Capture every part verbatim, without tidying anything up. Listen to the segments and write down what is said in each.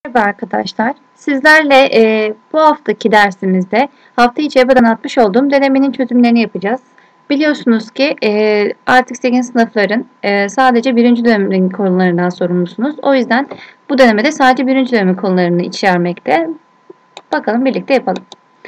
Merhaba arkadaşlar. Sizlerle e, bu haftaki dersimizde hafta içi EBA'dan atmış olduğum denemenin çözümlerini yapacağız. Biliyorsunuz ki e, artık sekizinci sınıfların e, sadece birinci dönemin konularından sorumlusunuz. O yüzden bu denemede sadece birinci dönemin konularını içermekte. Bakalım birlikte yapalım.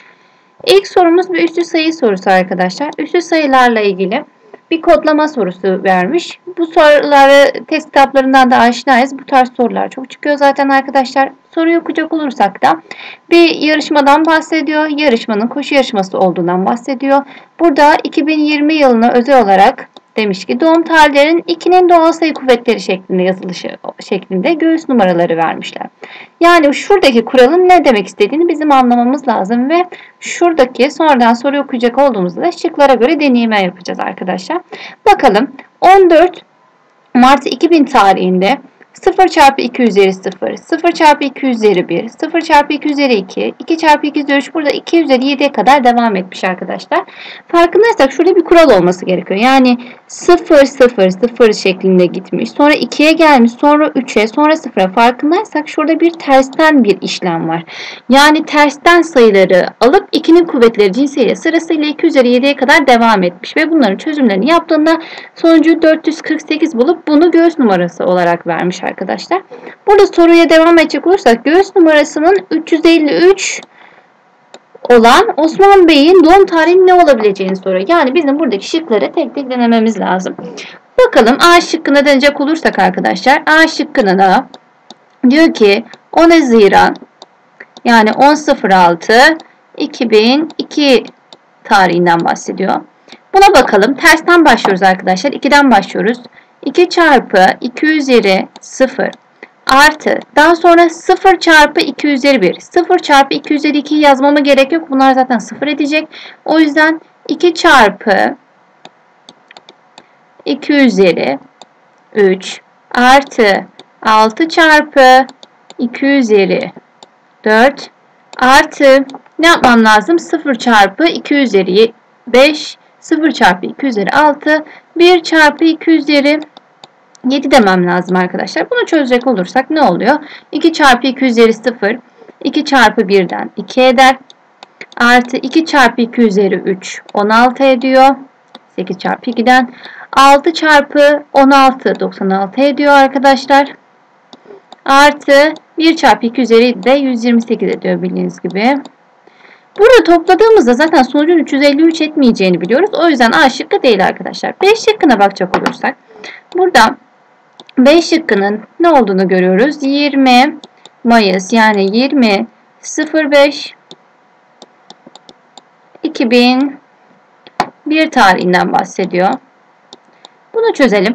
İlk sorumuz bir üstü sayı sorusu arkadaşlar. Üstü sayılarla ilgili bir kodlama sorusu vermiş. Bu soruları test kitaplarından da aşinayız. Bu tarz sorular çok çıkıyor zaten arkadaşlar. Soruyu okuyacak olursak da bir yarışmadan bahsediyor. Yarışmanın koşu yarışması olduğundan bahsediyor. Burada iki bin yirmi yılına özel olarak demiş ki doğum tarihlerinin ikinin doğal sayı kuvvetleri şeklinde yazılışı şeklinde göğüs numaraları vermişler. Yani şuradaki kuralın ne demek istediğini bizim anlamamız lazım ve şuradaki sonradan soruyu okuyacak olduğumuzda da şıklara göre deneyime yapacağız arkadaşlar. Bakalım on dört Mart iki bin tarihinde sıfır çarpı iki üzeri sıfır, sıfır çarpı iki üzeri bir, sıfır çarpı iki üzeri iki, iki çarpı iki üzeri üç burada iki üzeri yediye kadar devam etmiş arkadaşlar. Farkındaysak şurada bir kural olması gerekiyor. Yani sıfır sıfır sıfır şeklinde gitmiş. Sonra ikiye gelmiş. Sonra üçe. Sonra sıfıra. Farkındaysak şurada bir tersten bir işlem var. Yani tersten sayıları alıp ikinin kuvvetleri cinsiyle sırasıyla iki üzeri yediye kadar devam etmiş. Ve bunların çözümlerini yaptığında sonucu dört yüz kırk sekiz bulup bunu göğüs numarası olarak vermiş arkadaşlar. Burada soruya devam edecek olursak göğüs numarasının üç yüz elli üç olan Osman Bey'in doğum tarihi ne olabileceğini soruyor. Yani bizim buradaki şıkları tek tek denememiz lazım. Bakalım A şıkkına deneyecek olursak arkadaşlar. A şıkkına da diyor ki on Haziran yani on altı iki bin iki tarihinden bahsediyor. Buna bakalım. Tersten başlıyoruz arkadaşlar. ikiden başlıyoruz. iki çarpı iki üzeri sıfır artı daha sonra sıfır çarpı iki üzeri bir. sıfır çarpı iki üzeri ikiyi yazmama gerek yok. Bunlar zaten sıfır edecek. O yüzden iki çarpı iki üzeri üç artı altı çarpı iki üzeri dört artı ne yapmam lazım? sıfır çarpı iki üzeri beş, sıfır çarpı iki üzeri altı, bir çarpı iki üzeri yedi demem lazım arkadaşlar. Bunu çözecek olursak ne oluyor? iki çarpı iki üzeri sıfır, iki çarpı birden iki eder. Artı iki çarpı iki üzeri üç, on altı ediyor. sekiz çarpı ikiden. altı çarpı on altı, doksan altı ediyor arkadaşlar. Artı bir çarpı iki üzeri de yüz yirmi sekiz ediyor bildiğiniz gibi. Burada topladığımızda zaten sonucun üç yüz elli üç etmeyeceğini biliyoruz. O yüzden A şıkkı değil arkadaşlar. B şıkkına bakacak olursak. Burada B şıkkının ne olduğunu görüyoruz. yirmi Mayıs yani yirmi beş iki bin bir tarihinden bahsediyor. Bunu çözelim.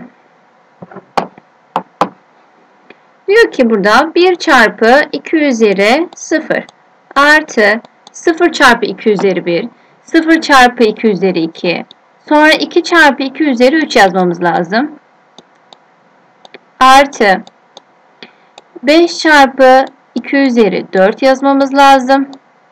Diyor ki burada bir çarpı iki üzeri sıfır artı sıfır çarpı iki üzeri bir, sıfır çarpı iki üzeri iki, sonra iki çarpı iki üzeri üç yazmamız lazım. Artı beş çarpı iki üzeri dört yazmamız lazım.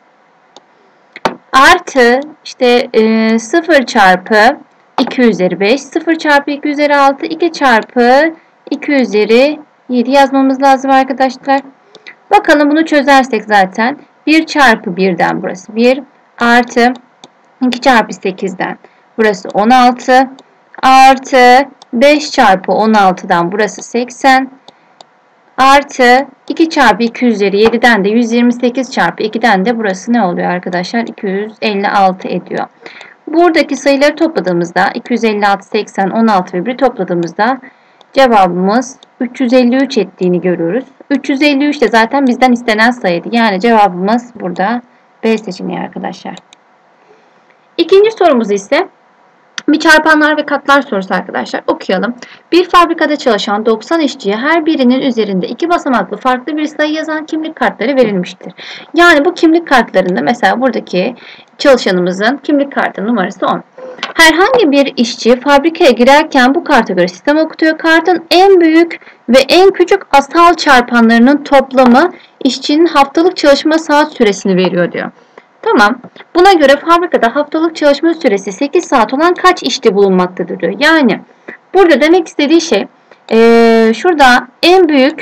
Artı işte e, sıfır çarpı iki üzeri beş, sıfır çarpı iki üzeri altı, iki çarpı iki üzeri yedi yazmamız lazım arkadaşlar. Bakalım bunu çözersek zaten bir çarpı birden burası bir artı iki çarpı sekizden burası on altı artı beş çarpı on altıdan burası seksen artı iki çarpı iki üzeri yediden de yüz yirmi sekiz çarpı ikiden de burası ne oluyor arkadaşlar? iki yüz elli altı ediyor. Buradaki sayıları topladığımızda iki yüz elli altı, seksen, on altı ve bir topladığımızda cevabımız üç yüz elli üç ettiğini görüyoruz. üç yüz elli üç de zaten bizden istenen sayıydı. Yani cevabımız burada B seçeneği arkadaşlar. İkinci sorumuz ise bir çarpanlar ve katlar sorusu arkadaşlar. Okuyalım. Bir fabrikada çalışan doksan işçiye her birinin üzerinde iki basamaklı farklı bir sayı yazan kimlik kartları verilmiştir. Yani bu kimlik kartlarında mesela buradaki çalışanımızın kimlik kartı numarası on. Herhangi bir işçi fabrikaya girerken bu karta göre sistem okutuyor. Kartın en büyük ve en küçük asal çarpanlarının toplamı işçinin haftalık çalışma saat süresini veriyor diyor. Tamam. Buna göre fabrikada haftalık çalışma süresi sekiz saat olan kaç işçi bulunmaktadır diyor. Yani burada demek istediği şey ee, şurada en büyük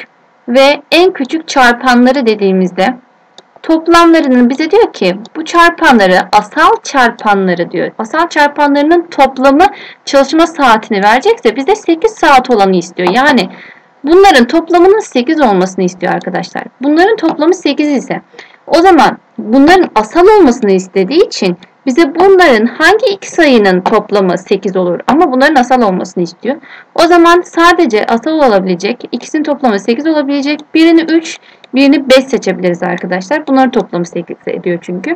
ve en küçük çarpanları dediğimizde toplamlarının bize diyor ki bu çarpanları asal çarpanları diyor. Asal çarpanlarının toplamı çalışma saatini verecekse bize sekiz saat olanı istiyor. Yani bunların toplamının sekiz olmasını istiyor arkadaşlar. Bunların toplamı sekiz ise o zaman bunların asal olmasını istediği için bize bunların hangi iki sayının toplamı sekiz olur ama bunların asal olmasını istiyor. O zaman sadece asal olabilecek, ikisinin toplamı sekiz olabilecek, birini üç, birini beş seçebiliriz arkadaşlar. Bunların toplamı sekiz ediyor çünkü.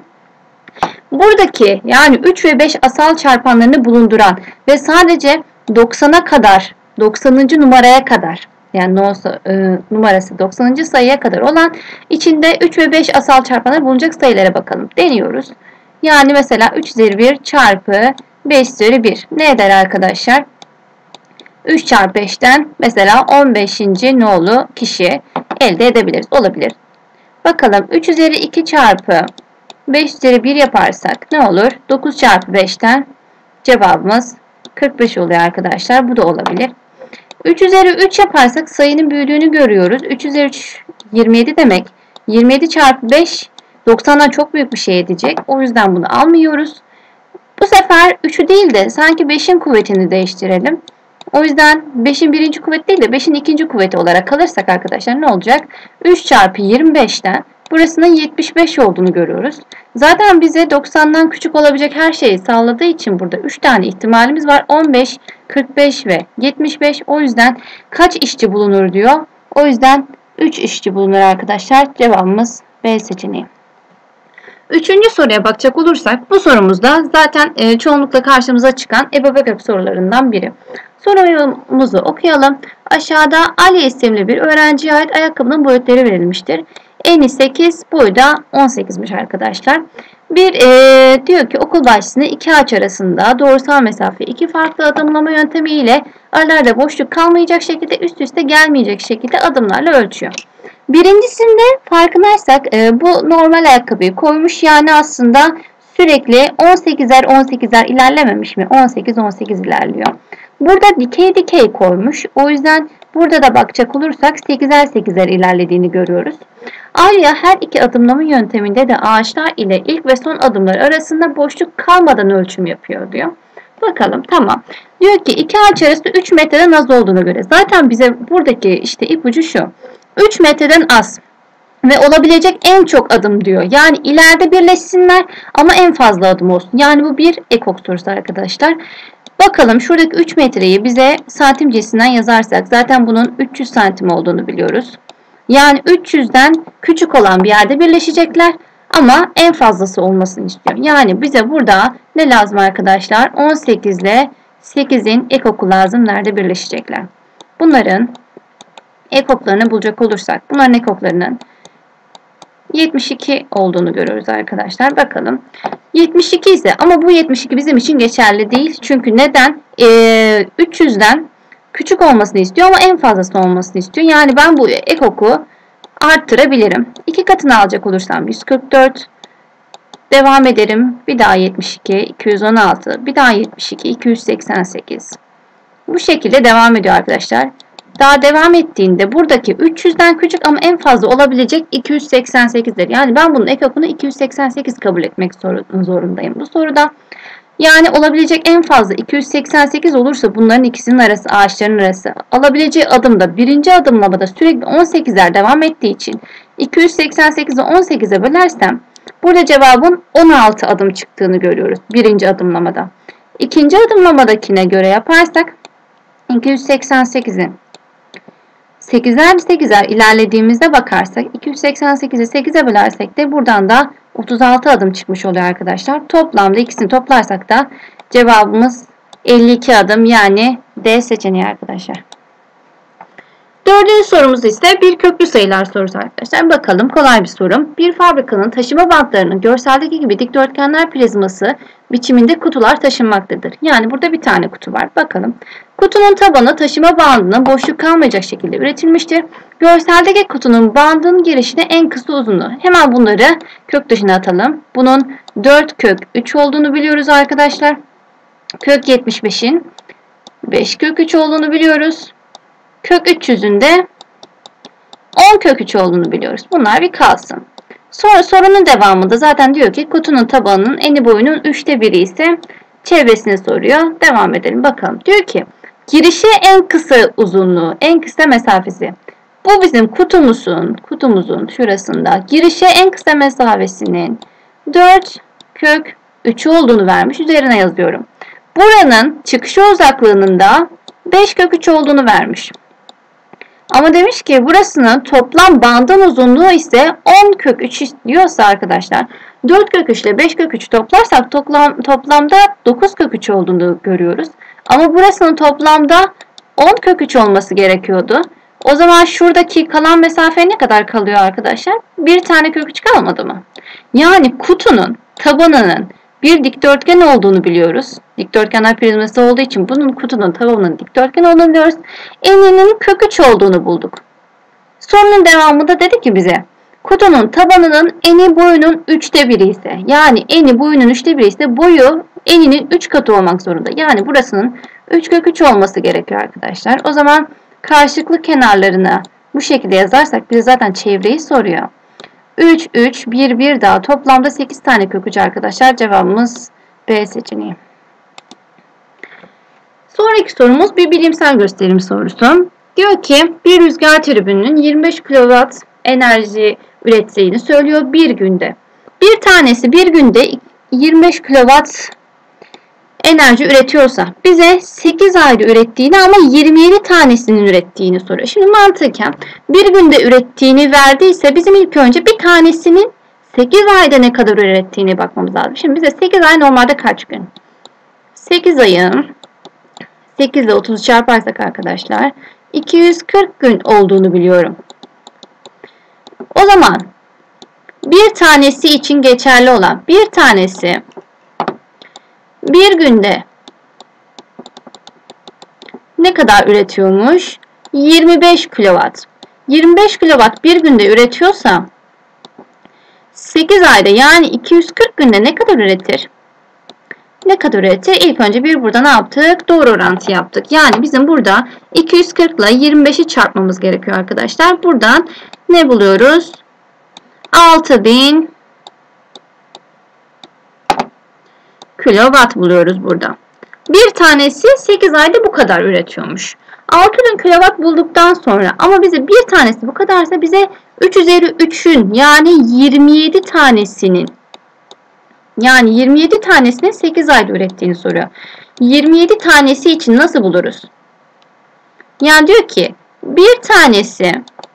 Buradaki yani üç ve beş asal çarpanlarını bulunduran ve sadece doksana kadar, doksanıncı numaraya kadar yani nosa, e, numarası doksanıncı sayıya kadar olan içinde üç ve beş asal çarpanları bulunacak sayılara bakalım. Deniyoruz. Yani mesela üç üzeri bir çarpı beş üzeri bir ne eder arkadaşlar? üç çarpı beşten mesela on beşinci nolu kişi elde edebiliriz. Olabilir. Bakalım üç üzeri iki çarpı beş üzeri bir yaparsak ne olur? dokuz çarpı beşten cevabımız kırk beş oluyor arkadaşlar. Bu da olabilir. üç üzeri üç yaparsak sayının büyüdüğünü görüyoruz. üç üzeri üç yirmi yedi demek. yirmi yedi çarpı beş doksandan çok büyük bir şey edecek. O yüzden bunu almıyoruz. Bu sefer üçü değil de sanki beşin kuvvetini değiştirelim. O yüzden beşin birinci kuvveti değil de beşin ikinci kuvveti olarak kalırsak arkadaşlar ne olacak? üç çarpı yirmi beşten burasının yetmiş beş olduğunu görüyoruz. Zaten bize doksandan küçük olabilecek her şeyi sağladığı için burada üç tane ihtimalimiz var. on beş, kırk beş ve yetmiş beş. O yüzden kaç işçi bulunur diyor. O yüzden üç işçi bulunur arkadaşlar. Cevabımız B seçeneği. Üçüncü soruya bakacak olursak bu sorumuzda zaten e, çoğunlukla karşımıza çıkan EBABAGAP sorularından biri. Sorumuzu okuyalım. Aşağıda Ali isimli bir öğrenciye ait ayakkabının boyutları verilmiştir. Eni sekiz, boyu da on sekizmiş arkadaşlar. Bir e, diyor ki okul bahçesinde iki ağaç arasında doğrusal mesafe iki farklı adımlama yöntemiyle aralarda boşluk kalmayacak şekilde üst üste gelmeyecek şekilde adımlarla ölçüyor. Birincisinde farkındaysak e, bu normal ayakkabıyı koymuş yani aslında sürekli on sekizer on sekizer ilerlememiş mi? on sekiz on sekiz ilerliyor. Burada dikey dikey koymuş. O yüzden burada da bakacak olursak sekizer sekizer ilerlediğini görüyoruz. Alya her iki adımlama yönteminde de ağaçlar ile ilk ve son adımlar arasında boşluk kalmadan ölçüm yapıyor diyor. Bakalım tamam. Diyor ki iki ağaç arasında üç metreden az olduğunu göre. Zaten bize buradaki işte ipucu şu. üç metreden az ve olabilecek en çok adım diyor. Yani ileride birleşsinler ama en fazla adım olsun. Yani bu bir ekok sorusu arkadaşlar. Bakalım şuradaki üç metreyi bize santim cinsinden yazarsak zaten bunun üç yüz santim olduğunu biliyoruz. Yani üç yüzden küçük olan bir yerde birleşecekler ama en fazlası olmasını istiyor. Yani bize burada ne lazım arkadaşlar? on sekiz ile sekizin ekoku lazım. Nerede birleşecekler? Bunların ekoklarını bulacak olursak bunların ekoklarının yetmiş iki olduğunu görüyoruz arkadaşlar. Bakalım. yetmiş iki ise ama bu yetmiş iki bizim için geçerli değil. Çünkü neden? Ee, üç yüzden küçük olmasını istiyor ama en fazlası olmasını istiyor. Yani ben bu ekoku arttırabilirim. iki katını alacak olursam yüz kırk dört. Devam ederim. Bir daha yetmiş iki, iki yüz on altı. Bir daha yetmiş iki, iki yüz seksen sekiz. Bu şekilde devam ediyor arkadaşlar. Daha devam ettiğinde buradaki üç yüzden küçük ama en fazla olabilecek iki yüz seksen sekizdir. Yani ben bunun ekokunu iki yüz seksen sekiz kabul etmek zorundayım bu soruda. Yani olabilecek en fazla iki yüz seksen sekiz olursa bunların ikisinin arası, ağaçların arası. Alabileceği adımda birinci adımlamada sürekli on sekizler devam ettiği için iki yüz seksen sekizi on sekize bölersem burada cevabın on altı adım çıktığını görüyoruz birinci adımlamada. İkinci adımlamadakine göre yaparsak iki yüz seksen sekizin sekizer sekizer ilerlediğimizde bakarsak iki yüz seksen sekizi sekize bölersek de buradan da otuz altı adım çıkmış oluyor arkadaşlar. Toplamda ikisini toplarsak da cevabımız elli iki adım yani D seçeneği arkadaşlar. Dördüncü sorumuz ise bir köklü sayılar sorusu arkadaşlar. Bakalım kolay bir sorum. Bir fabrikanın taşıma bantlarının görseldeki gibi dikdörtgenler prizması biçiminde kutular taşınmaktadır. Yani burada bir tane kutu var. Bakalım. Kutunun tabanı taşıma bandına boşluk kalmayacak şekilde üretilmiştir. Görseldeki kutunun bandının girişine en kısa uzunluğu. Hemen bunları kök dışına atalım. Bunun dört kök üç olduğunu biliyoruz arkadaşlar. Kök yetmiş beşin beş kök üç olduğunu biliyoruz. Kök üç yüzün de on kök üç olduğunu biliyoruz. Bunlar bir kalsın. Sonra sorunun devamında zaten diyor ki kutunun tabanının eni boyunun üçte biri ise çevresini soruyor. Devam edelim bakalım. Diyor ki girişe en kısa uzunluğu, en kısa mesafesi. Bu bizim kutumuzun, kutumuzun şurasında girişe en kısa mesafesinin dört kök üç olduğunu vermiş. Üzerine yazıyorum. Buranın çıkışa uzaklığının da beş kök üç olduğunu vermiş. Ama demiş ki burasının toplam bandın uzunluğu ise on kök üç diyorsa arkadaşlar dört kök üç ile beş kök üç toplarsak toplam, toplamda dokuz kök üç olduğunu görüyoruz. Ama burasının toplamda on kök üç olması gerekiyordu. O zaman şuradaki kalan mesafe ne kadar kalıyor arkadaşlar? Bir tane kök üç kalmadı mı? Yani kutunun tabanının bir dikdörtgen olduğunu biliyoruz. Dikdörtgenler prizması olduğu için bunun kutunun tabanının dikdörtgen olduğunu biliyoruz. Eninin kök üç olduğunu bulduk. Sorunun devamında dedi ki bize kutunun tabanının eni boyunun üçte biri ise yani eni boyunun üçte biri ise boyu eninin üç katı olmak zorunda. Yani burasının üç kök üç olması gerekiyor arkadaşlar. O zaman karşılıklı kenarlarını bu şekilde yazarsak bize zaten çevreyi soruyor. üç, üç, bir, bir daha toplamda sekiz tane kök üç arkadaşlar. Cevabımız B seçeneği. Sonraki sorumuz bir bilimsel gösterim sorusu. Diyor ki bir rüzgar türbününün yirmi beş kilowatt enerji ürettiğini söylüyor bir günde. Bir tanesi bir günde yirmi beş kilowatt enerji üretiyorsa bize sekiz ayda ürettiğini ama yirmi yedi tanesinin ürettiğini soruyor. Şimdi mantıken bir günde ürettiğini verdiyse bizim ilk önce bir tanesinin sekiz ayda ne kadar ürettiğine bakmamız lazım. Şimdi bize sekiz ay normalde kaç gün? sekiz ayın sekiz ile otuz çarparsak arkadaşlar iki yüz kırk gün olduğunu biliyorum. O zaman bir tanesi için geçerli olan bir tanesi bir günde ne kadar üretiyormuş? yirmi beş kilowatt. yirmi beş kilowatt bir günde üretiyorsa sekiz ayda yani iki yüz kırk günde ne kadar üretir? Ne kadar üretir? İlk önce bir burada ne yaptık? Doğru orantı yaptık. Yani bizim burada iki yüz kırk ile yirmi beşi çarpmamız gerekiyor arkadaşlar. Buradan ne buluyoruz? altı bin kilowatt buluyoruz burada. Bir tanesi sekiz ayda bu kadar üretiyormuş. altı bin kilowatt bulduktan sonra ama bize bir tanesi bu kadarsa bize üç üzeri üçün yani yirmi yedi tanesinin yani yirmi yedi tanesinin sekiz ayda ürettiğini soruyor. yirmi yedi tanesi için nasıl buluruz? Yani diyor ki bir tanesi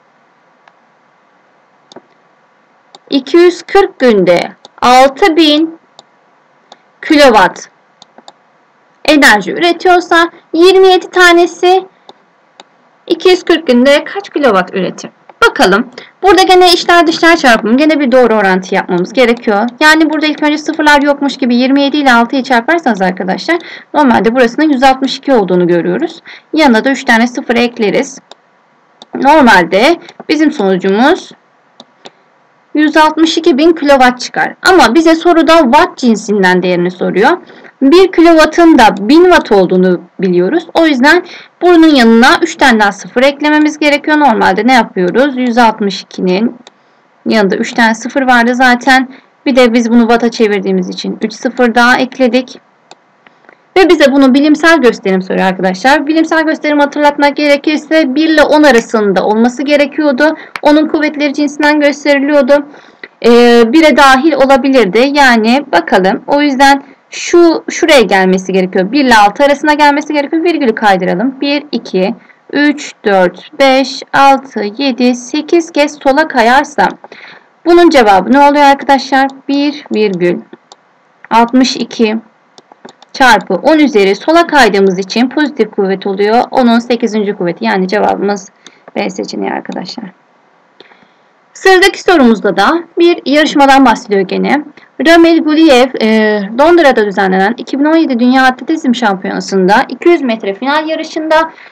iki yüz kırk günde altı bin kilowatt enerji üretiyorsa yirmi yedi tanesi iki yüz kırk günde kaç kilowatt üretir? Bakalım. Burada gene içler dışlar çarpımı. Gene bir doğru orantı yapmamız gerekiyor. Yani burada ilk önce sıfırlar yokmuş gibi yirmi yedi ile altıyı çarparsanız arkadaşlar normalde burasının yüz altmış iki olduğunu görüyoruz. Yanına da üç tane sıfır ekleriz. Normalde bizim sonucumuz yüz altmış iki bin kilowatt çıkar. Ama bize soruda watt cinsinden değerini soruyor. bir kilowattın da bin watt olduğunu biliyoruz. O yüzden bunun yanına üç tane daha sıfır eklememiz gerekiyor. Normalde ne yapıyoruz? yüz altmış ikinin yanında üç tane sıfır vardı zaten. Bir de biz bunu watt'a çevirdiğimiz için üç sıfır daha ekledik. Ve bize bunu bilimsel gösterim soruyor arkadaşlar. Bilimsel gösterim hatırlatmak gerekirse bir ile on arasında olması gerekiyordu. Onun kuvvetleri cinsinden gösteriliyordu. Ee, bire dahil olabilirdi. Yani bakalım. O yüzden şu şuraya gelmesi gerekiyor. bir ile altı arasına gelmesi gerekiyor. Virgülü kaydıralım. bir, iki, üç, dört, beş, altı, yedi, sekiz kez sola kayarsam bunun cevabı ne oluyor arkadaşlar? bir virgül altmış iki çarpı on üzeri sola kaydığımız için pozitif kuvvet oluyor. onun sekizinci kuvveti. Yani cevabımız B seçeneği arkadaşlar. Sıradaki sorumuzda da bir yarışmadan bahsediyor gene. Ramil Guliyev e, Londra'da düzenlenen iki bin on yedi Dünya Atletizm Şampiyonası'nda iki yüz metre final yarışında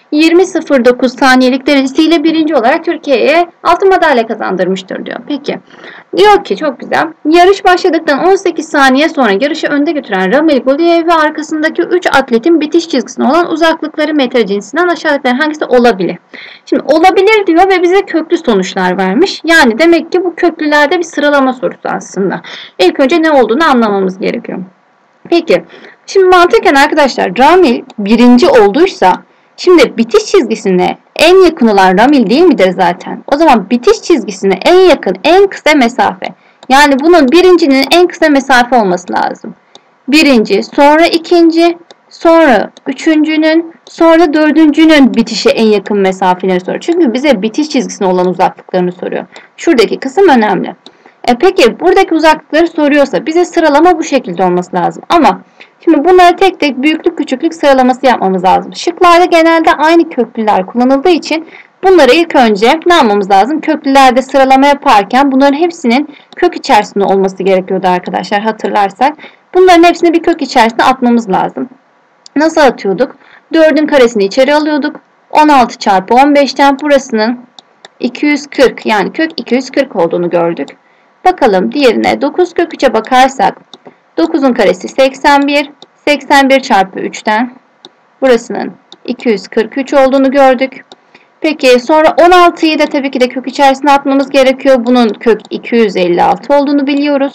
yirmi nokta sıfır dokuz saniyelik derecesiyle birinci olarak Türkiye'ye altın madalya kazandırmıştır diyor. Peki. Diyor ki çok güzel. Yarış başladıktan on sekiz saniye sonra yarışı önde götüren Ramil Guliev ve arkasındaki üç atletin bitiş çizgisine olan uzaklıkları metre cinsinden aşağıdakilerin hangisi olabilir? Şimdi olabilir diyor ve bize köklü sonuçlar vermiş. Yani demek ki bu köklülerde bir sıralama sorusu aslında. İlk önce ne olduğunu anlamamız gerekiyor. Peki. Şimdi mantıken arkadaşlar Ramil birinci olduysa şimdi bitiş çizgisine en yakın olan Ramil değil midir zaten? O zaman bitiş çizgisine en yakın, en kısa mesafe. Yani bunun birincinin en kısa mesafe olması lazım. Birinci, sonra ikinci, sonra üçüncünün, sonra dördüncünün bitişe en yakın mesafeleri soruyor. Çünkü bize bitiş çizgisine olan uzaklıklarını soruyor. Şuradaki kısım önemli. E peki buradaki uzaklıkları soruyorsa bize sıralama bu şekilde olması lazım. Ama şimdi bunları tek tek büyüklük küçüklük sıralaması yapmamız lazım. Şıklarda genelde aynı köklüler kullanıldığı için bunları ilk önce ne yapmamız lazım? Köklülerde sıralama yaparken bunların hepsinin kök içerisinde olması gerekiyordu arkadaşlar hatırlarsak. Bunların hepsini bir kök içerisine atmamız lazım. Nasıl atıyorduk? dördün karesini içeri alıyorduk. on altı çarpı on beşten burasının iki yüz kırk yani kök iki yüz kırk olduğunu gördük. Bakalım diğerine dokuz kök üçe bakarsak dokuzun karesi seksen bir. seksen bir çarpı üçten burasının iki yüz kırk üç olduğunu gördük. Peki sonra on altıyı da tabii ki de kök içerisine atmamız gerekiyor. Bunun kök iki yüz elli altı olduğunu biliyoruz.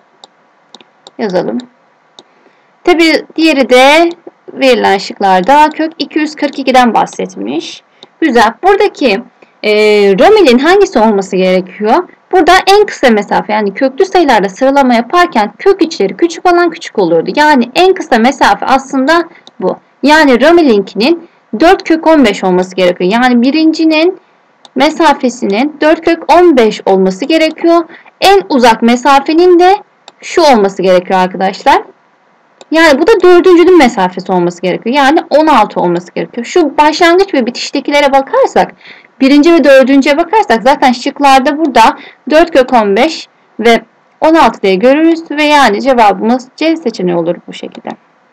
Yazalım. Tabii diğeri de verilen şıklarda kök iki yüz kırk ikiden bahsetmiş. Güzel. Buradaki e, Ramil'in hangisi olması gerekiyor? Burada en kısa mesafe yani köklü sayılarda sıralama yaparken kök içleri küçük olan küçük oluyordu. Yani en kısa mesafe aslında bu. Yani Ramil'inkinin dört kök on beş olması gerekiyor. Yani birincinin mesafesinin dört kök on beş olması gerekiyor. En uzak mesafenin de şu olması gerekiyor arkadaşlar. Yani bu da dördüncünün mesafesi olması gerekiyor. Yani on altı olması gerekiyor. Şu başlangıç ve bitiştekilere bakarsak birinci ve dördüncüye bakarsak zaten şıklarda burada dört kök on beş ve on altı diye görürüz ve yani cevabımız C seçeneği olur bu şekilde.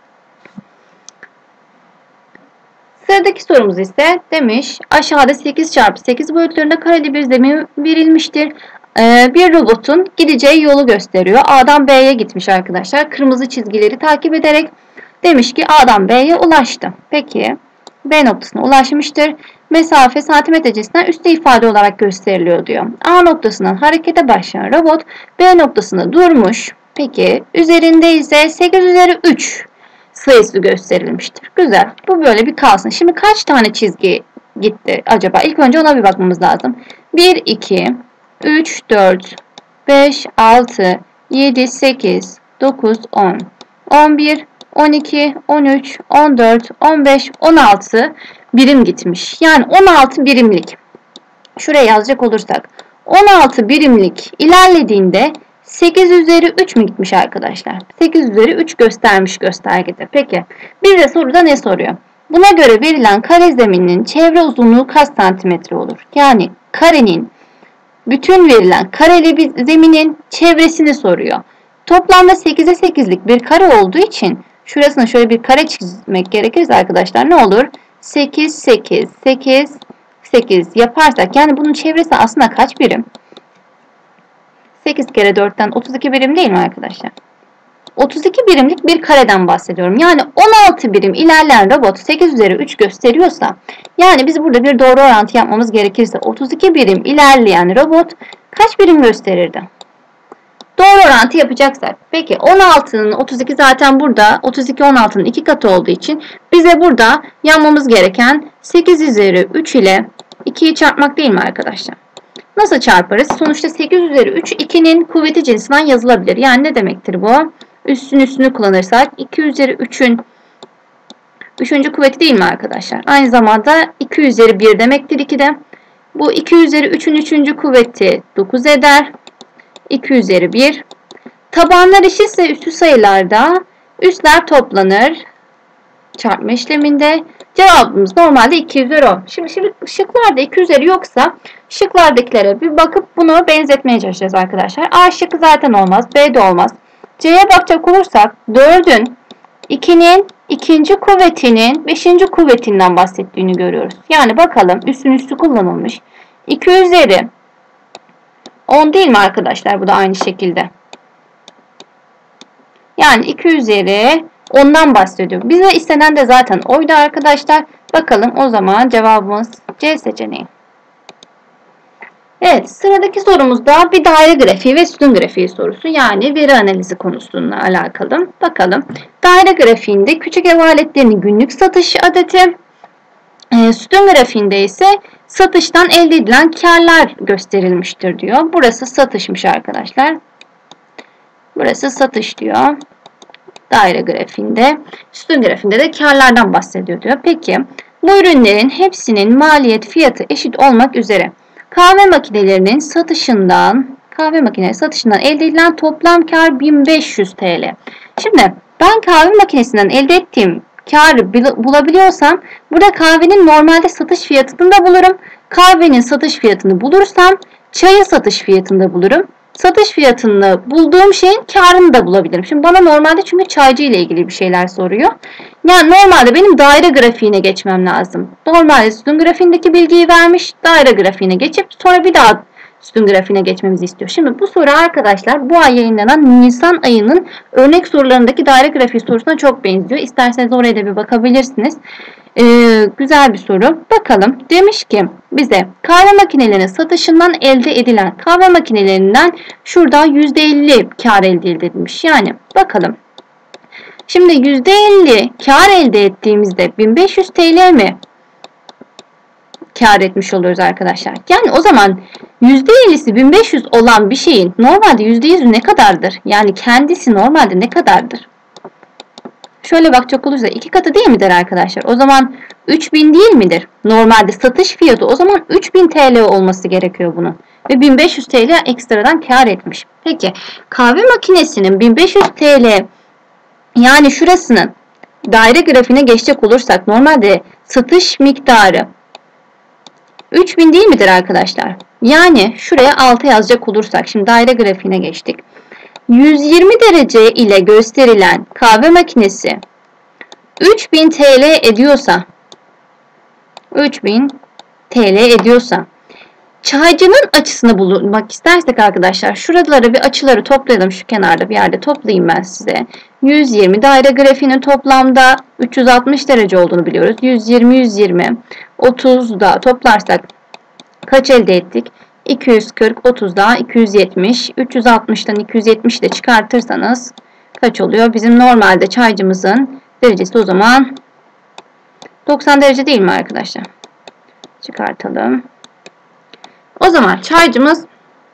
Sıradaki sorumuz ise demiş aşağıda sekiz çarpı sekiz boyutlarında kareli bir zemin verilmiştir. Ee, bir robotun gideceği yolu gösteriyor. A'dan B'ye gitmiş arkadaşlar. Kırmızı çizgileri takip ederek demiş ki A'dan B'ye ulaştı. Peki B noktasına ulaşmıştır. Mesafe santimetre cinsinden üstte ifade olarak gösteriliyor diyor. A noktasından harekete başlayan robot B noktasında durmuş. Peki üzerinde ise sekiz üzeri üç sayısı gösterilmiştir. Güzel. Bu böyle bir kalsın. Şimdi kaç tane çizgi gitti acaba? İlk önce ona bir bakmamız lazım. bir, iki, üç, dört, beş, altı, yedi, sekiz, dokuz, on, on bir, on iki, on üç, on dört, on beş, on altı birim gitmiş. Yani on altı birimlik. Şuraya yazacak olursak on altı birimlik ilerlediğinde sekiz üzeri üç mü gitmiş arkadaşlar? sekiz üzeri üç göstermiş göstergede. Peki bir de soruda ne soruyor? Buna göre verilen kare zeminin çevre uzunluğu kaç santimetre olur? Yani karenin bütün verilen kareli bir zeminin çevresini soruyor. Toplamda sekize sekizlik bir kare olduğu için şurasına şöyle bir kare çizmek gerekirse arkadaşlar ne olur? sekiz, sekiz, sekiz, sekiz yaparsak yani bunun çevresi aslında kaç birim? sekiz kere dörtten otuz iki birim değil mi arkadaşlar? otuz iki birimlik bir kareden bahsediyorum. Yani on altı birim ilerleyen robot sekiz üzeri üç gösteriyorsa yani biz burada bir doğru orantı yapmamız gerekirse otuz iki birim ilerleyen robot kaç birim gösterirdi? Doğru orantı yapacaksak. Peki on altının otuz iki zaten burada. otuz iki on altının iki katı olduğu için bize burada yapmamız gereken sekiz üzeri üç ile ikiyi çarpmak değil mi arkadaşlar? Nasıl çarparız? Sonuçta sekiz üzeri üç ikinin kuvveti cinsinden yazılabilir. Yani ne demektir bu? Üstün üstünü kullanırsak iki üzeri üçün üçüncü kuvveti değil mi arkadaşlar? Aynı zamanda iki üzeri bir demektir ikide. Bu iki üzeri üçün üçüncü kuvveti dokuz eder. iki üzeri bir. Tabanlar eşitse üstü sayılarda üstler toplanır. Çarpma işleminde. Cevabımız normalde iki üzeri on. Şimdi, şimdi şıklarda iki üzeri yoksa şıklardakilere bir bakıp bunu benzetmeye çalışacağız arkadaşlar. A şıkkı zaten olmaz. B de olmaz. C'ye bakacak olursak dördün ikinin ikinci kuvvetinin beşinci kuvvetinden bahsettiğini görüyoruz. Yani bakalım üstün üstü kullanılmış. iki üzeri on değil mi arkadaşlar? Bu da aynı şekilde. Yani iki üzeri ondan bahsediyor. Bize istenen de zaten oydu arkadaşlar. Bakalım o zaman cevabımız C seçeneği. Evet, sıradaki sorumuz da bir daire grafiği ve sütun grafiği sorusu. Yani veri analizi konusuyla alakalı. Bakalım. Daire grafiğinde küçük ev aletlerinin günlük satış adeti, e, sütun grafiğinde ise satıştan elde edilen karlar gösterilmiştir diyor. Burası satışmış arkadaşlar. Burası satış diyor. Daire grafiğinde. Sütun grafiğinde de karlardan bahsediyor diyor. Peki bu ürünlerin hepsinin maliyet fiyatı eşit olmak üzere kahve makinelerinin satışından kahve makinesi satışından elde edilen toplam kar bin beş yüz TL. Şimdi ben kahve makinesinden elde ettiğim karı bulabiliyorsam burada kahvenin normalde satış fiyatını da bulurum. Kahvenin satış fiyatını bulursam çayın satış fiyatını da bulurum. Satış fiyatını bulduğum şeyin karını da bulabilirim. Şimdi bana normalde çünkü çaycı ile ilgili bir şeyler soruyor. Yani normalde benim daire grafiğine geçmem lazım. Normalde sütun grafiğindeki bilgiyi vermiş. Daire grafiğine geçip sonra bir daha sütun grafiğine geçmemizi istiyor. Şimdi bu soru arkadaşlar bu ay yayınlanan Nisan ayının örnek sorularındaki daire grafiği sorusuna çok benziyor. İsterseniz oraya da bir bakabilirsiniz. Ee, güzel bir soru. Bakalım demiş ki bize kahve makinelerinin satışından elde edilen kahve makinelerinden şurada yüzde elli kar elde edilmiş. Yani bakalım. Şimdi yüzde elli kar elde ettiğimizde bin beş yüz TL mi kar etmiş oluyoruz arkadaşlar. Yani o zaman yüzde ellisi bin beş yüz olan bir şeyin normalde yüzde yüzü ne kadardır? Yani kendisi normalde ne kadardır? Şöyle bakacak olursa iki katı değil midir arkadaşlar? O zaman üç bin değil midir? Normalde satış fiyatı o zaman üç bin TL olması gerekiyor bunun. Ve bin beş yüz TL ekstradan kar etmiş. Peki kahve makinesinin bin beş yüz TL yani şurasının daire grafiğine geçecek olursak normalde satış miktarı üç bin değil midir arkadaşlar? Yani şuraya altı yazacak olursak şimdi daire grafiğine geçtik. yüz yirmi derece ile gösterilen kahve makinesi üç bin TL ediyorsa üç bin TL ediyorsa çaycının açısını bulmak istersek arkadaşlar şuraları bir açıları toplayalım, şu kenarda bir yerde toplayayım ben size. yüz yirmi daire grafiğinin toplamda üç yüz altmış derece olduğunu biliyoruz. yüz yirmi yüz yirmi otuz da toplarsak kaç elde ettik? iki yüz kırk, otuz daha iki yüz yetmiş, üç yüz altmıştan iki yüz yetmiş de çıkartırsanız kaç oluyor? Bizim normalde çaycımızın derecesi o zaman doksan derece değil mi arkadaşlar? Çıkartalım. O zaman çaycımız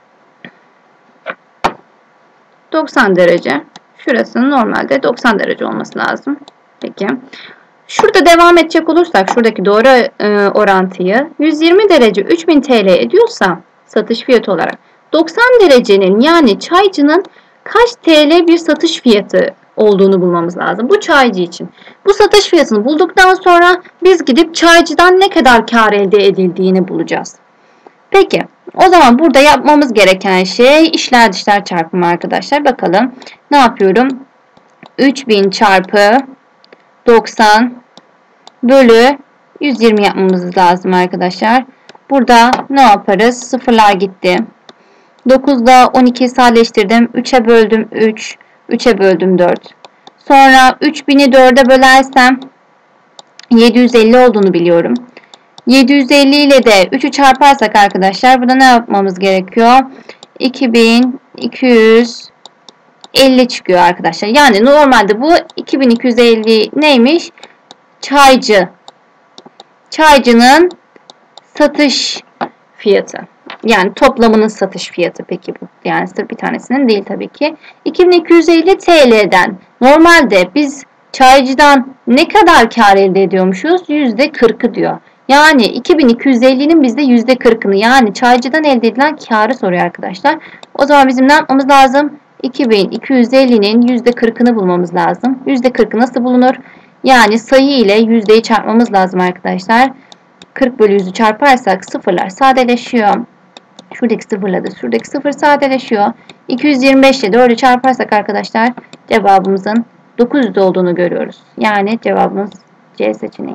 doksan derece. Şurasının normalde doksan derece olması lazım. Peki. Şurada devam edecek olursak şuradaki doğru e, orantıyı yüz yirmi derece üç bin TL ediyorsa satış fiyatı olarak doksan derecenin yani çaycının kaç T L bir satış fiyatı olduğunu bulmamız lazım. Bu çaycı için. Bu satış fiyatını bulduktan sonra biz gidip çaycıdan ne kadar kar elde edildiğini bulacağız. Peki o zaman burada yapmamız gereken şey işler dışlar çarpımı arkadaşlar. Bakalım ne yapıyorum? üç bin çarpı doksan bölü yüz yirmi yapmamız lazım arkadaşlar. Burada ne yaparız? Sıfırlar gitti. dokuzda on ikiyi sadeleştirdim. üçe böldüm üç. üçe böldüm dört. Sonra üç bini dörde bölersem yedi yüz elli olduğunu biliyorum. yedi yüz elli ile de üçü çarparsak arkadaşlar burada ne yapmamız gerekiyor? iki bin iki yüz elli çıkıyor arkadaşlar. Yani normalde bu iki bin iki yüz elli neymiş? Çaycı. Çaycının satış fiyatı. Yani toplamının satış fiyatı peki bu. Yani sırf bir tanesinin değil tabii ki. iki bin iki yüz elli T L'den normalde biz çaycıdan ne kadar kar elde ediyormuşuz? yüzde kırkı diyor. Yani iki bin iki yüz ellinin bizde yüzde kırkını yani çaycıdan elde edilen karı soruyor arkadaşlar. O zaman bizim ne yapmamız lazım? iki bin iki yüz ellinin yüzde kırkını bulmamız lazım. yüzde kırkı nasıl bulunur? Yani sayı ile yüzdeyi çarpmamız lazım arkadaşlar. kırk bölü yüzü çarparsak sıfırlar sadeleşiyor. Şuradaki sıfırla da şuradaki sıfır sadeleşiyor. iki yüz yirmi beş ile dördü çarparsak arkadaşlar cevabımızın dokuz yüz olduğunu görüyoruz. Yani cevabımız C seçeneği.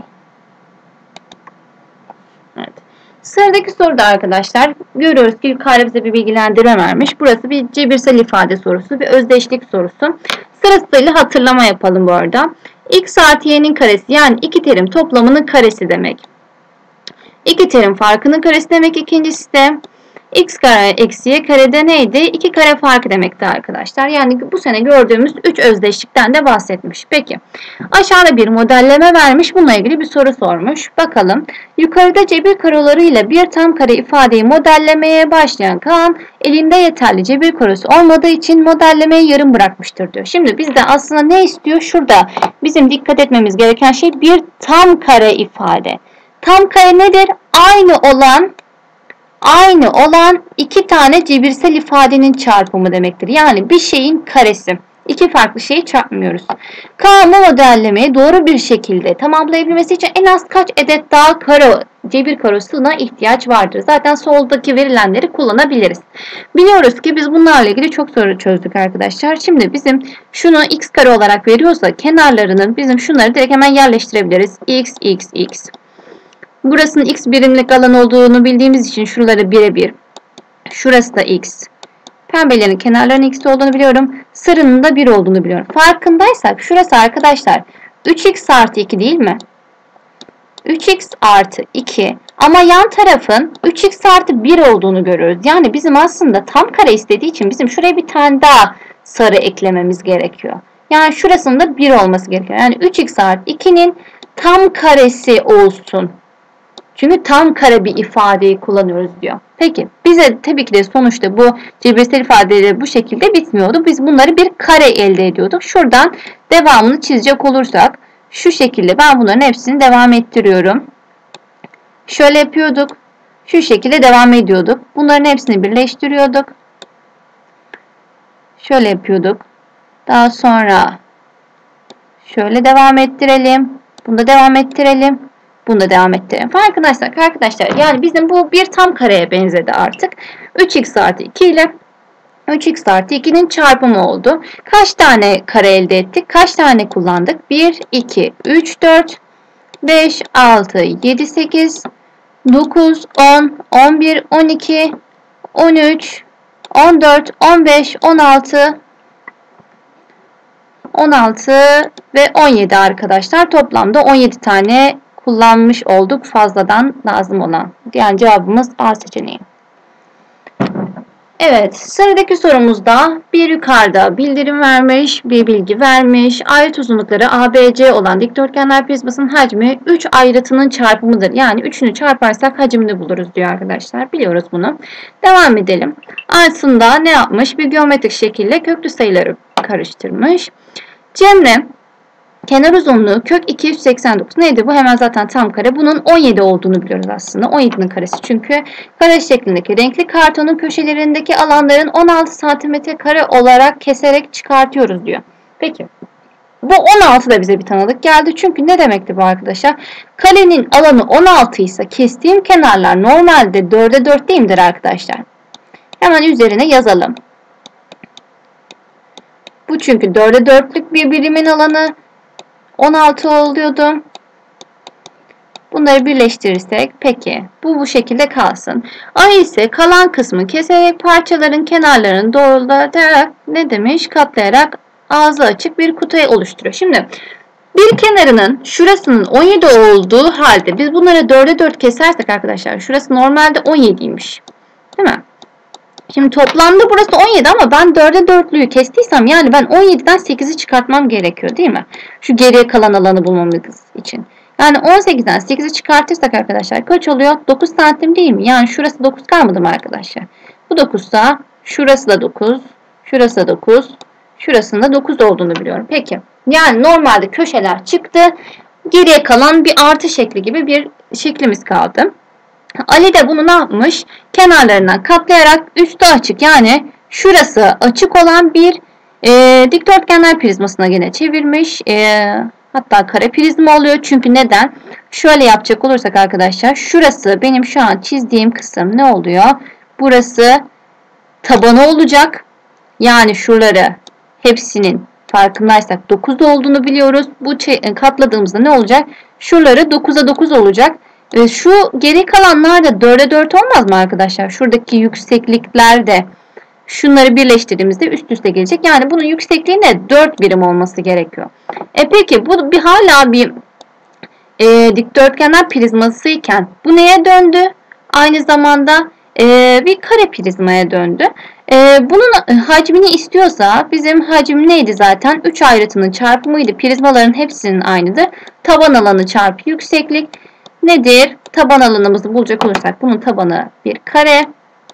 Evet. Sıradaki soruda arkadaşlar görüyoruz ki yukarıda bize bir bilgilendirme vermiş. Burası bir cebirsel ifade sorusu, bir özdeşlik sorusu. Sırasıyla hatırlama yapalım bu arada. X artı y'nin karesi, yani iki terim toplamının karesi demek. İki terim farkının karesi demek ikincisi de. X kare eksi y karede neydi? iki kare farkı demekti arkadaşlar. Yani bu sene gördüğümüz üç özdeşlikten de bahsetmiş. Peki aşağıda bir modelleme vermiş. Bununla ilgili bir soru sormuş. Bakalım. Yukarıda cebir karolarıyla bir tam kare ifadeyi modellemeye başlayan Kaan elinde yeterli cebir karosu olmadığı için modellemeyi yarım bırakmıştır diyor. Şimdi bizde aslında ne istiyor? Şurada bizim dikkat etmemiz gereken şey bir tam kare ifade. Tam kare nedir? Aynı olan Aynı olan iki tane cebirsel ifadenin çarpımı demektir. Yani bir şeyin karesi. İki farklı şeyi çarpmıyoruz. Kaan bu modellemeyi doğru bir şekilde tamamlayabilmesi için en az kaç adet daha karo, cebir karosuna ihtiyaç vardır? Zaten soldaki verilenleri kullanabiliriz. Biliyoruz ki biz bunlarla ilgili çok soru çözdük arkadaşlar. Şimdi bizim şunu x kare olarak veriyorsa kenarlarının bizim şunları direkt hemen yerleştirebiliriz. X, x, x. Burasının x birimlik alan olduğunu bildiğimiz için şuraları bire bir. Şurası da x. Pembelerin kenarlarının x olduğunu biliyorum. Sarının da bir olduğunu biliyorum. Farkındaysak şurası arkadaşlar üç x artı iki değil mi? üç x artı iki. Ama yan tarafın üç x artı bir olduğunu görüyoruz. Yani bizim aslında tam kare istediği için bizim şuraya bir tane daha sarı eklememiz gerekiyor. Yani şurasında bir olması gerekiyor. Yani üç x artı ikinin tam karesi olsun. Çünkü tam kare bir ifadeyi kullanıyoruz diyor. Peki bize tabii ki de sonuçta bu cebirsel ifadeleri bu şekilde bitmiyordu. Biz bunları bir kare elde ediyorduk. Şuradan devamını çizecek olursak şu şekilde ben bunların hepsini devam ettiriyorum. Şöyle yapıyorduk. Şu şekilde devam ediyorduk. Bunların hepsini birleştiriyorduk. Şöyle yapıyorduk. Daha sonra şöyle devam ettirelim. Bunu da devam ettirelim. Bunu da devam ettirelim. Farkındaysak arkadaşlar yani bizim bu bir tam kareye benzedi artık. üç x artı iki ile üç x artı ikinin çarpımı oldu. Kaç tane kare elde ettik? Kaç tane kullandık? bir, iki, üç, dört, beş, altı, yedi, sekiz, dokuz, on, on bir, on iki, on üç, on dört, on beş, on altı, on altı ve on yedi arkadaşlar. Toplamda on yedi tane kullanmış olduk fazladan lazım olan. Yani cevabımız A seçeneği. Evet, sıradaki sorumuzda bir yukarıda bildirim vermiş, bir bilgi vermiş. Ayrıt uzunlukları A B C olan dikdörtgenler prizmasının hacmi üç ayrıtının çarpımıdır. Yani üçünü çarparsak hacmini buluruz diyor arkadaşlar. Biliyoruz bunu. Devam edelim. Aslında ne yapmış? Bir geometrik şekilde köklü sayıları karıştırmış. Cemre kenar uzunluğu kök iki yüz seksen dokuz. Neydi bu? Hemen zaten tam kare. Bunun on yedi olduğunu biliyoruz aslında. on yedinin karesi. Çünkü kare şeklindeki renkli kartonun köşelerindeki alanların on altı santimetre kare olarak keserek çıkartıyoruz diyor. Peki. Bu on altı da bize bir tanıdık geldi. Çünkü ne demekti bu arkadaşlar? Karenin alanı on altı ise kestiğim kenarlar normalde dörde dört değil midir arkadaşlar? Hemen üzerine yazalım. Bu çünkü dörde dörtlük bir birimin alanı. on altı oluyordu. Bunları birleştirirsek peki bu bu şekilde kalsın. A ise kalan kısmı keserek parçaların kenarlarını doğrulayarak ne demiş? Katlayarak ağzı açık bir kutuyu oluşturuyor. Şimdi bir kenarının şurasının on yedi olduğu halde biz bunları dörde dört kesersek arkadaşlar şurası normalde on yediymiş. Değil mi? Şimdi toplamda burası on yedi ama ben dörde dörtlüğü kestiysem yani ben on yediden sekizi çıkartmam gerekiyor değil mi? Şu geriye kalan alanı bulmamız için. Yani on sekizden sekizi çıkartırsak arkadaşlar kaç oluyor? dokuz santim değil mi? Yani şurası dokuz kalmadı mı arkadaşlar? Bu dokuzsa şurası da dokuz, şurası da dokuz, şurasının da dokuz olduğunu biliyorum. Peki yani normalde köşeler çıktı. Geriye kalan bir artı şekli gibi bir şeklimiz kaldı. Ali de bunu ne yapmış? Kenarlarından katlayarak üstü açık yani şurası açık olan bir e, dikdörtgenler prizmasına yine çevirmiş. E, hatta kare prizma oluyor. Çünkü neden? Şöyle yapacak olursak arkadaşlar şurası benim şu an çizdiğim kısım ne oluyor? Burası tabanı olacak. Yani şuraları hepsinin farkındaysak dokuz olduğunu biliyoruz. Bu katladığımızda ne olacak? Şuraları dokuza dokuz olacak. E, şu geri kalanlar da dörde dört olmaz mı arkadaşlar? Şuradaki yükseklikler de şunları birleştirdiğimizde üst üste gelecek. Yani bunun yüksekliğinde dört birim olması gerekiyor. E peki bu bir hala bir e, dikdörtgenler prizması iken bu neye döndü? Aynı zamanda e, bir kare prizmaya döndü. E, bunun hacmini istiyorsa bizim hacim neydi zaten? üç ayrıtının çarpımıydı. Prizmaların hepsinin aynıdır. Taban alanı çarpı yükseklik nedir? Taban alanımızı bulacak olursak bunun tabanı bir kare.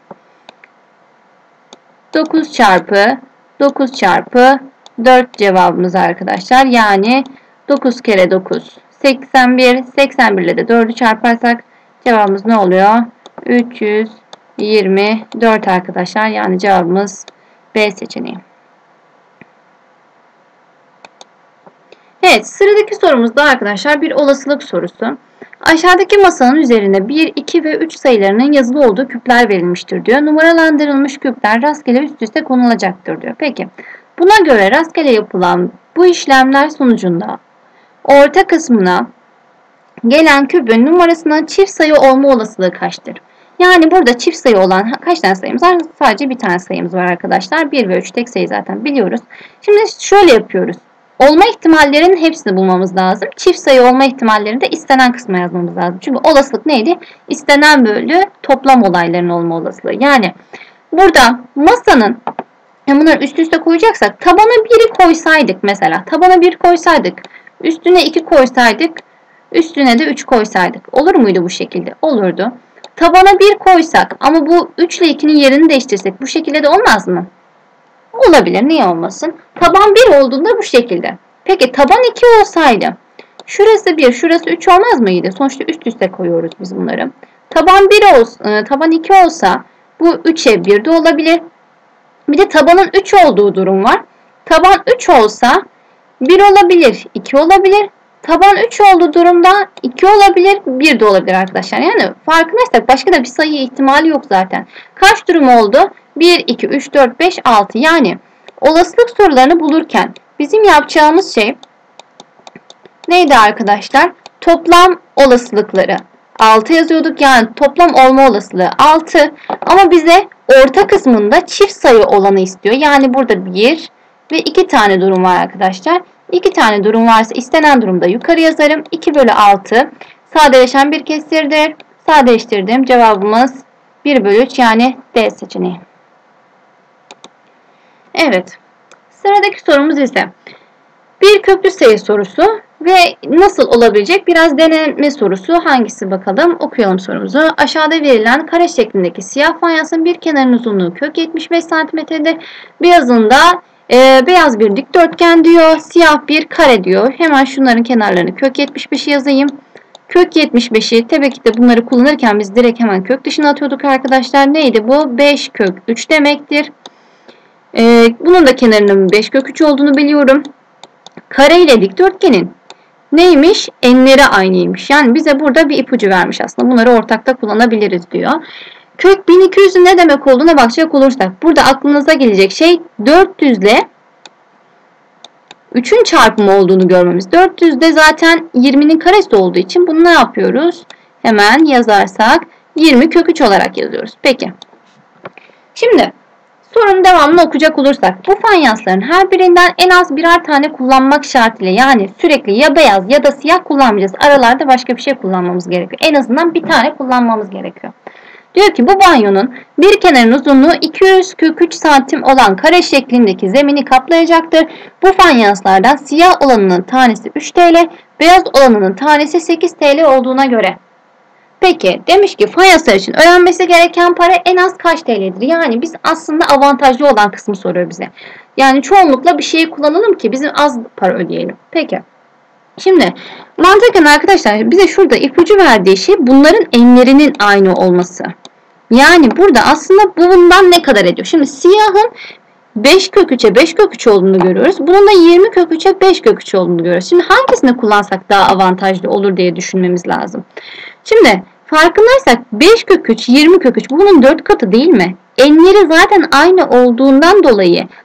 dokuz çarpı dokuz çarpı dört cevabımız arkadaşlar. Yani dokuz kere dokuz seksen bir. seksen bir ile de dördü çarparsak cevabımız ne oluyor? üç yüz yirmi dört arkadaşlar. Yani cevabımız B seçeneği. Evet, sıradaki sorumuz da arkadaşlar bir olasılık sorusu. Aşağıdaki masanın üzerine bir, iki ve üç sayılarının yazılı olduğu küpler verilmiştir diyor. Numaralandırılmış küpler rastgele üst üste konulacaktır diyor. Peki buna göre rastgele yapılan bu işlemler sonucunda orta kısmına gelen küpün numarasının çift sayı olma olasılığı kaçtır? Yani burada çift sayı olan kaç tane sayımız var? Sadece bir tane sayımız var arkadaşlar. bir ve üç tek sayı zaten biliyoruz. Şimdi şöyle yapıyoruz. Olma ihtimallerinin hepsini bulmamız lazım. Çift sayı olma ihtimallerini de istenen kısma yazmamız lazım. Çünkü olasılık neydi? İstenen bölü toplam olayların olma olasılığı. Yani burada masanın bunları üst üste koyacaksak tabana biri koysaydık mesela. Tabana bir koysaydık. Üstüne iki koysaydık. Üstüne de üç koysaydık. Olur muydu bu şekilde? Olurdu. Tabana bir koysak ama bu üç ile ikinin yerini değiştirsek bu şekilde de olmaz mı? Olabilir. Niye olmasın? Taban bir olduğunda bu şekilde. Peki taban iki olsaydı şurası bir, şurası üç olmaz mıydı? Sonuçta üst üste koyuyoruz biz bunları. Taban bir olsa, taban iki olsa bu üçe bir de olabilir. Bir de tabanın üç olduğu durum var. Taban üç olsa bir olabilir, iki olabilir. Taban üç olduğu durumda iki olabilir, bir de olabilir arkadaşlar. Yani farkındaysak başka da bir sayı ihtimali yok zaten. Kaç durum oldu? bir, iki, üç, dört, beş, altı. Yani olasılık sorularını bulurken bizim yapacağımız şey neydi arkadaşlar? Toplam olasılıkları. altı yazıyorduk, yani toplam olma olasılığı altı. Ama bize orta kısmında çift sayı olanı istiyor. Yani burada bir ve iki tane durum var arkadaşlar. iki tane durum varsa istenen durumda yukarı yazarım. iki bölü altı sadeleşen bir kesirdir. Sadeleştirdim. Cevabımız bir bölü üç, yani D seçeneği. Evet. Sıradaki sorumuz ise bir köklü sayı sorusu ve nasıl olabilecek biraz deneme sorusu. Hangisi bakalım? Okuyalım sorumuzu. Aşağıda verilen kare şeklindeki siyah fayansın bir kenarının uzunluğu kök yetmiş beş santimetredir. Beyazında e, beyaz bir dikdörtgen diyor. Siyah bir kare diyor. Hemen şunların kenarlarını kök yetmiş beşi yazayım. Kök yetmiş beşi tabii ki de bunları kullanırken biz direkt hemen kök dışına atıyorduk arkadaşlar. Neydi bu? beş kök üç demektir. Ee, bunun da kenarının beş kök üç olduğunu biliyorum. Kare ile dikdörtgenin neymiş? Enleri aynıymış. Yani bize burada bir ipucu vermiş aslında. Bunları ortakta kullanabiliriz diyor. Kök bin iki yüzün ne demek olduğuna bakacak olursak burada aklınıza gelecek şey dört yüz ile üçün çarpımı olduğunu görmemiz. dört yüz de zaten yirminin karesi olduğu için bunu ne yapıyoruz? Hemen yazarsak yirmi kök üç olarak yazıyoruz. Peki. Şimdi sorunun devamını okuyacak olursak bu fayansların her birinden en az birer tane kullanmak şartıyla, yani sürekli ya beyaz ya da siyah kullanmayacağız. Aralarda başka bir şey kullanmamız gerekiyor. En azından bir tane kullanmamız gerekiyor. Diyor ki bu banyonun bir kenarının uzunluğu iki yüz kök üç santim olan kare şeklindeki zemini kaplayacaktır. Bu fayanslardan siyah olanının tanesi üç TL, beyaz olanının tanesi sekiz TL olduğuna göre. Peki demiş ki fayanslar için ödenmesi gereken para en az kaç T L'dir? Yani biz aslında avantajlı olan kısmı soruyor bize. Yani çoğunlukla bir şeyi kullanalım ki bizim az para ödeyelim. Peki. Şimdi mantıken arkadaşlar bize şurada ipucu verdiği şey bunların enlerinin aynı olması. Yani burada aslında bu bundan ne kadar ediyor? Şimdi siyahın beş kök üçe beş kök üç olduğunu görüyoruz. Bunun da yirmi kök üçe beş kök üç olduğunu görüyoruz. Şimdi hangisini kullansak daha avantajlı olur diye düşünmemiz lazım. Şimdi farkındaysak beş kök üç, yirmi kök üç bunun dört katı değil mi? Enleri zaten aynı olduğundan dolayı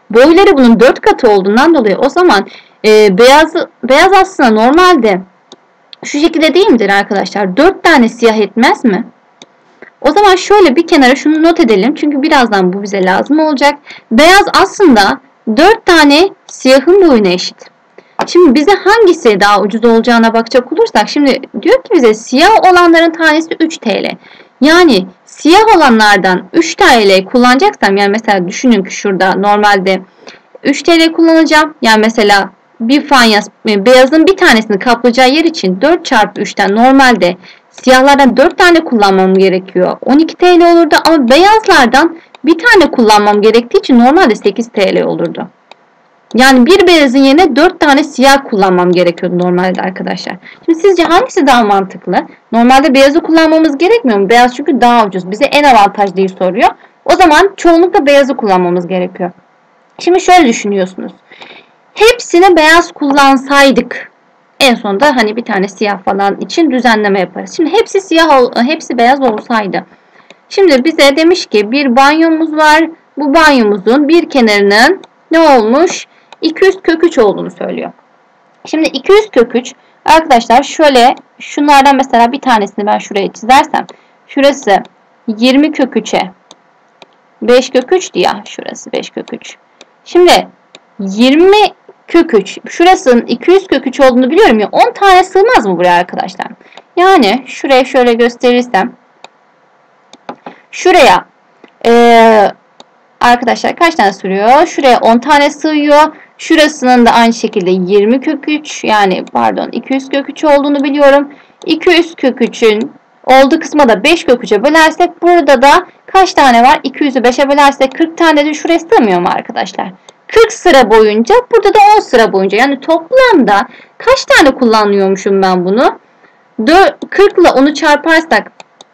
boyları bunun dört katı olduğundan dolayı o zaman e, beyaz, beyaz aslında normalde şu şekilde değil midir arkadaşlar? dört tane siyah etmez mi? O zaman şöyle bir kenara şunu not edelim. Çünkü birazdan bu bize lazım olacak. Beyaz aslında dört tane siyahın boyuna eşit. Şimdi bize hangisi daha ucuz olacağına bakacak olursak. Şimdi diyor ki bize siyah olanların tanesi üç TL. Yani siyah olanlardan üç T L kullanacaksam, yani mesela düşünün ki şurada normalde üç T L kullanacağım. Yani mesela bir fanyas beyazın bir tanesini kaplayacağı yer için dört çarpı üçten normalde siyahlardan dört tane kullanmam gerekiyor. on iki T L olurdu ama beyazlardan bir tane kullanmam gerektiği için normalde sekiz T L olurdu. Yani bir beyazın yerine dört tane siyah kullanmam gerekiyordu normalde arkadaşlar. Şimdi sizce hangisi daha mantıklı? Normalde beyazı kullanmamız gerekmiyor mu? Beyaz çünkü daha ucuz. Bize en avantajlıyı soruyor. O zaman çoğunlukla beyazı kullanmamız gerekiyor. Şimdi şöyle düşünüyorsunuz. Hepsini beyaz kullansaydık en sonunda hani bir tane siyah falan için düzenleme yaparız. Şimdi hepsi siyah, hepsi beyaz olsaydı. Şimdi bize demiş ki bir banyomuz var. Bu banyomuzun bir kenarının ne olmuş? iki yüz kök üç olduğunu söylüyor. Şimdi iki yüz kök üç arkadaşlar şöyle şunlardan mesela bir tanesini ben şuraya çizersem şurası yirmi kök üçe beş kök üçtü ya, şurası beş kök üç. Şimdi yirmi kök üç şurasının iki yüz kök üç olduğunu biliyorum ya, on tane sığmaz mı buraya arkadaşlar? Yani şuraya şöyle gösterirsem şuraya ee, arkadaşlar kaç tane sığıyor? Şuraya on tane sığıyor. Şurasının da aynı şekilde yirmi kök üç, yani pardon iki yüz kök üç olduğunu biliyorum. iki yüz kök üçün olduğu kısma da beş kök üçe bölersek burada da kaç tane var? iki yüzü beşe bölersek kırk tane de şuraya sığmıyor mu arkadaşlar? kırk sıra boyunca, burada da on sıra boyunca. Yani toplamda kaç tane kullanıyormuşum ben bunu? kırk ile onu çarparsak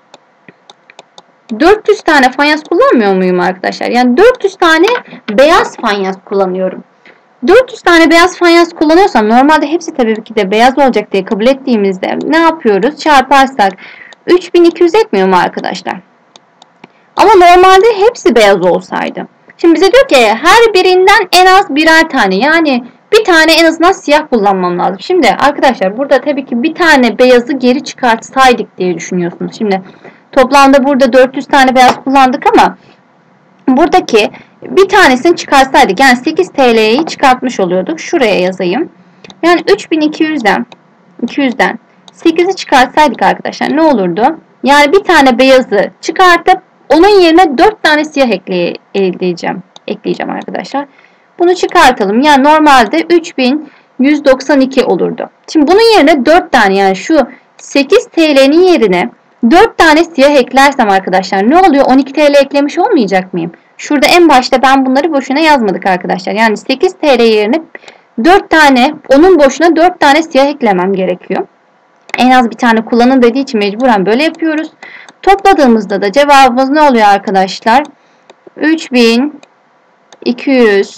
dört yüz tane fayans kullanmıyor muyum arkadaşlar? Yani dört yüz tane beyaz fayans kullanıyorum. dört yüz tane beyaz fayans kullanıyorsam normalde hepsi tabii ki de beyaz olacak diye kabul ettiğimizde ne yapıyoruz? Çarparsak üç bin iki yüz etmiyor mu arkadaşlar? Ama normalde hepsi beyaz olsaydı. Şimdi bize diyor ki her birinden en az birer tane, yani bir tane en azından siyah kullanmam lazım. Şimdi arkadaşlar burada tabii ki bir tane beyazı geri çıkartsaydık diye düşünüyorsunuz. Şimdi toplamda burada dört yüz tane beyaz kullandık ama buradaki bir tanesini çıkarsaydık yani sekiz T L'yi çıkartmış oluyorduk. Şuraya yazayım. Yani üç bin iki yüzden iki yüzden sekizi çıkartsaydık arkadaşlar ne olurdu? Yani bir tane beyazı çıkartıp onun yerine dört tane siyah ekleyeceğim. Ekleyeceğim arkadaşlar. Bunu çıkartalım. Yani normalde üç bin yüz doksan iki olurdu. Şimdi bunun yerine dört tane, yani şu sekiz T L'nin yerine dört tane siyah eklersem arkadaşlar ne oluyor? on iki T L eklemiş olmayacak mıyım? Şurada en başta ben bunları boşuna yazmadık arkadaşlar. Yani sekiz T L yerine dört tane, onun boşuna dört tane siyah eklemem gerekiyor. En az bir tane kullanın dediği için mecburen böyle yapıyoruz. Topladığımızda da cevabımız ne oluyor arkadaşlar? üç bin iki yüz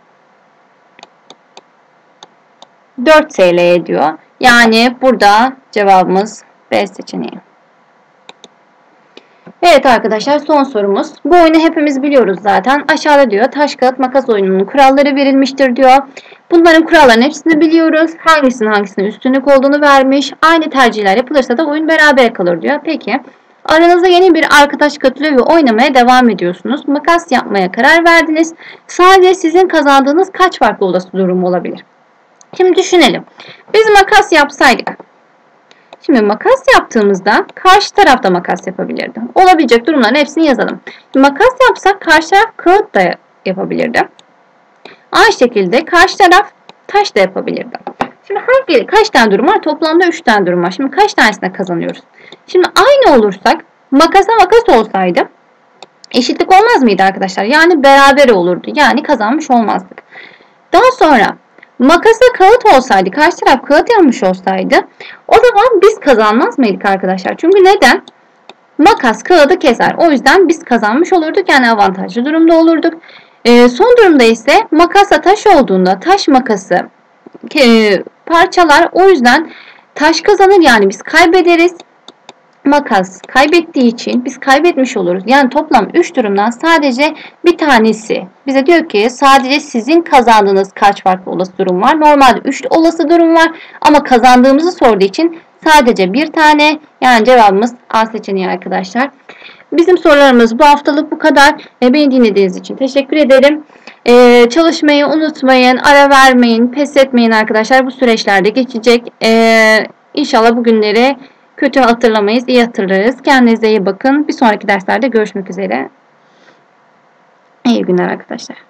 dört T L ediyor. Yani burada cevabımız B seçeneği. Evet arkadaşlar, son sorumuz. Bu oyunu hepimiz biliyoruz zaten. Aşağıda diyor taş kağıt makas oyununun kuralları verilmiştir diyor. Bunların kurallarının hepsini biliyoruz. Hangisinin hangisinin üstünlük olduğunu vermiş. Aynı tercihler yapılırsa da oyun berabere kalır diyor. Peki aranızda yeni bir arkadaş katılıyor ve oynamaya devam ediyorsunuz. Makas yapmaya karar verdiniz. Sadece sizin kazandığınız kaç farklı olası durum olabilir? Şimdi düşünelim. Biz makas yapsaydık. Şimdi makas yaptığımızda karşı taraf da makas yapabilirdi. Olabilecek durumların hepsini yazalım. Makas yapsak karşı taraf kağıt da yapabilirdi. Aynı şekilde karşı taraf taş da yapabilirdi. Şimdi hangi kaç tane durum var? Toplamda üç tane durum var. Şimdi kaç tanesine kazanıyoruz? Şimdi aynı olursak makasa makas olsaydı eşitlik olmaz mıydı arkadaşlar? Yani beraber olurdu. Yani kazanmış olmazdık. Daha sonra makasa kağıt olsaydı, karşı taraf kağıt yapmış olsaydı o zaman biz kazanmaz mıydık arkadaşlar? Çünkü neden? Makas kağıdı keser. O yüzden biz kazanmış olurduk. Yani avantajlı durumda olurduk. E, son durumda ise makasla taş olduğunda taş makası e, parçalar. O yüzden taş kazanır, yani biz kaybederiz. makas kaybettiği için biz kaybetmiş oluruz. Yani toplam üç durumdan sadece bir tanesi. Bize diyor ki sadece sizin kazandığınız kaç farklı olası durum var. Normalde üç olası durum var ama kazandığımızı sorduğu için sadece bir tane. Yani cevabımız A seçeneği arkadaşlar. Bizim sorularımız bu haftalık bu kadar. Beni dinlediğiniz için teşekkür ederim. Ee, çalışmayı unutmayın, ara vermeyin, pes etmeyin arkadaşlar. Bu süreçlerde geçecek. Ee, İnşallah bu günleri kötü hatırlamayız, iyi hatırlarız. Kendinize iyi bakın. Bir sonraki derslerde görüşmek üzere. İyi günler arkadaşlar.